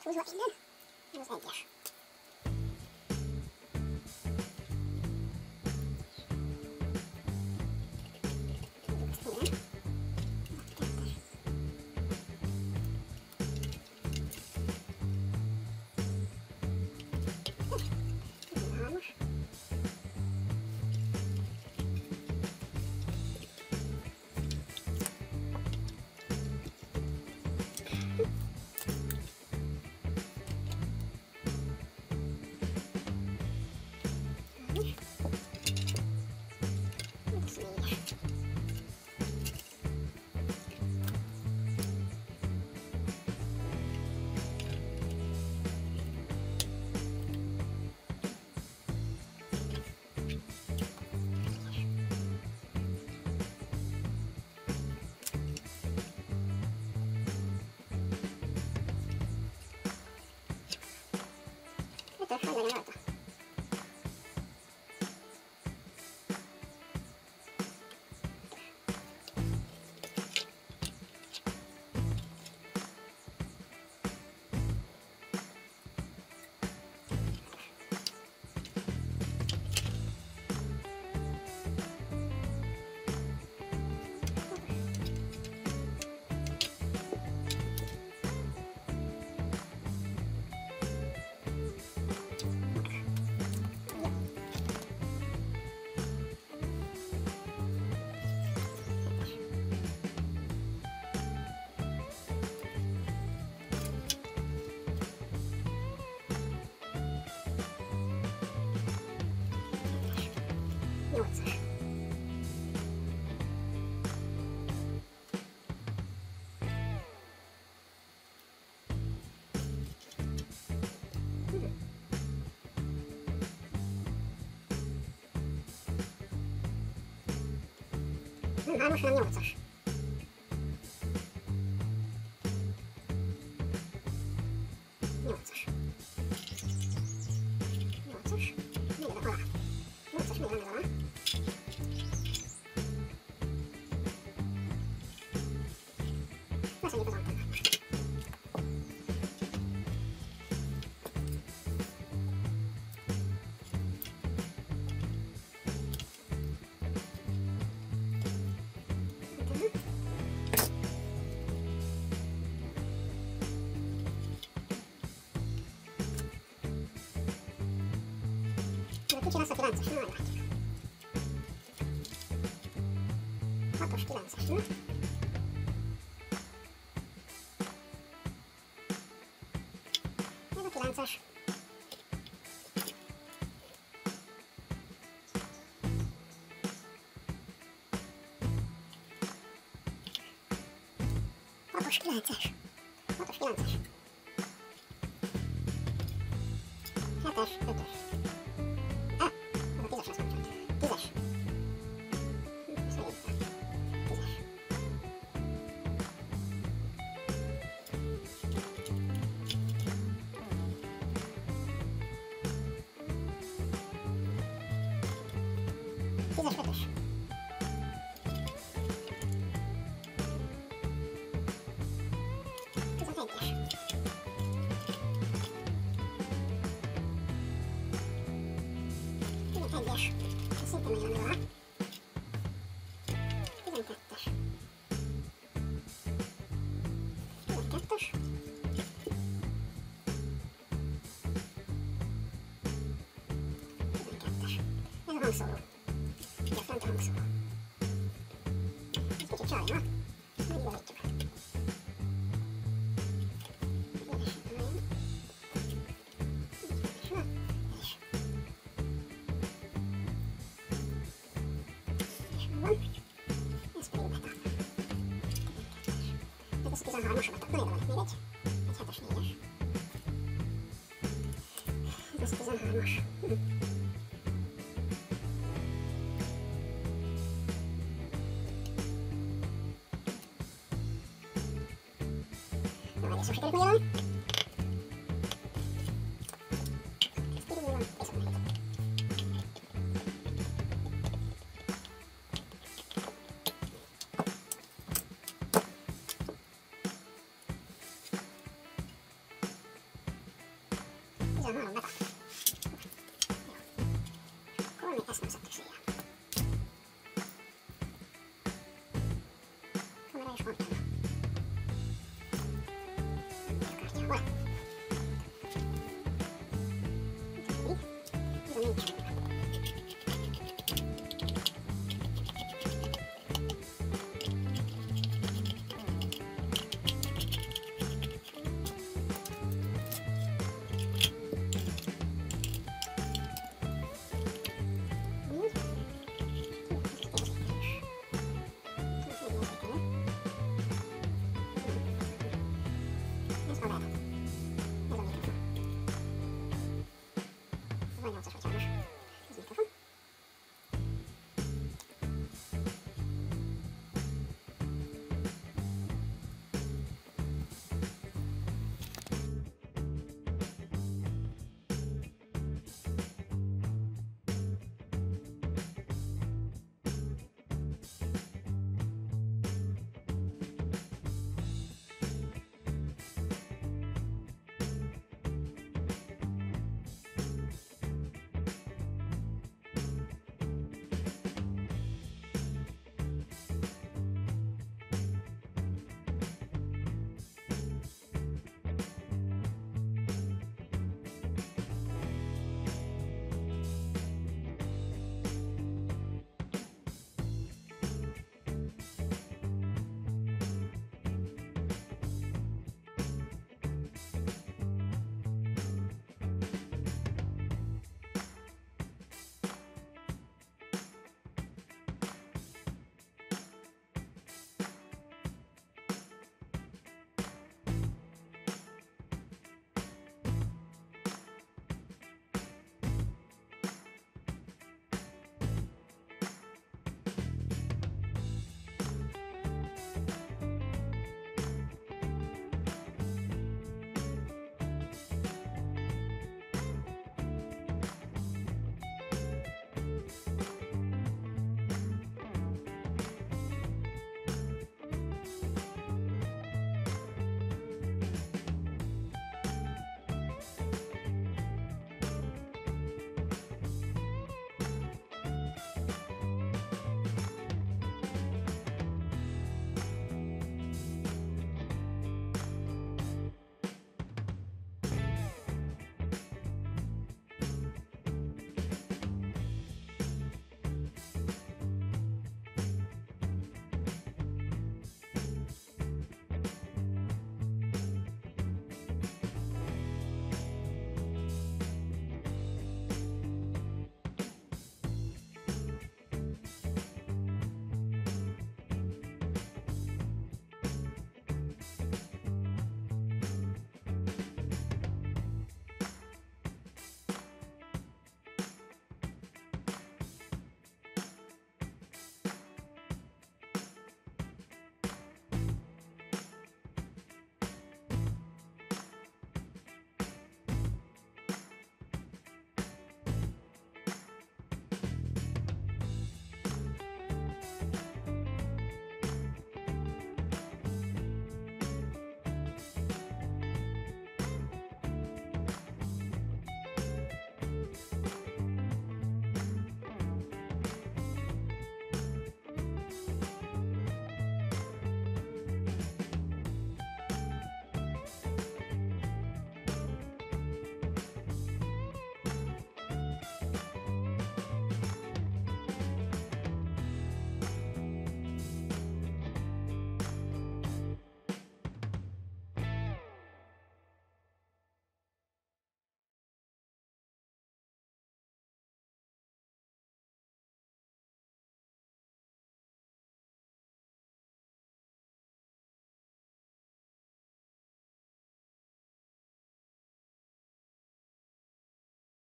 Húzva innen, az egyes. Hogy legyen rajta? Nyolcas. Nem hármas, hanem nyolcas. Nyolcas. Nyolcas. Még oda alá. Nyolcas, még lenne alá. Leszedjük az antennát most. Kicsi lesz a 9-es, majd látjuk. 6-os 9-es, nem? Ez a 9-es. Hatos 9-es. 6-os 9-es. 7-es 5-ös. Tízes. Tízes ötös. Tizenegyes. Tizenegyes. Szintén még lenne alá. 12-es. 12-es. 12-es. Ez a hangszóró. Ugye fent a hangszóró. Ez kicsit csalja. Majd igazítjuk. Ez pedig betál. Ez a 13-as betál. Na, ide van még egy 7-es 4-es. Ez a 13-as. Jó, egész jó sikerült nyilván. Ez pedig nyilván észak megint. 13 betartott. Jó. Akkor még ezt nem szedtük széjjel. Kamera is mondtam.